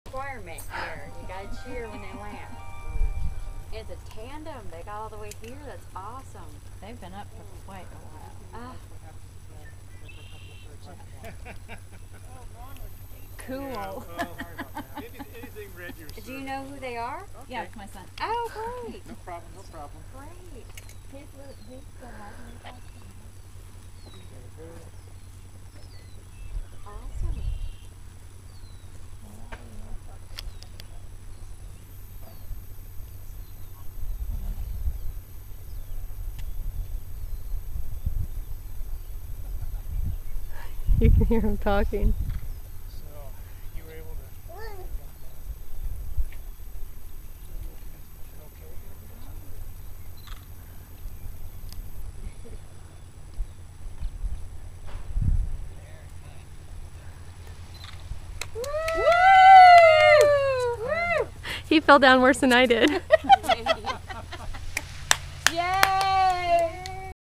requirement here. You gotta cheer when they land. It's a tandem. They got all the way here. That's awesome. They've been up for quite a while. Cool. Anything red you're Do you know who they are? Okay. Yeah, it's my son. Oh, great. No problem, no problem. Great. Awesome. You can hear him talking. So, you were able to... He fell down worse than I did.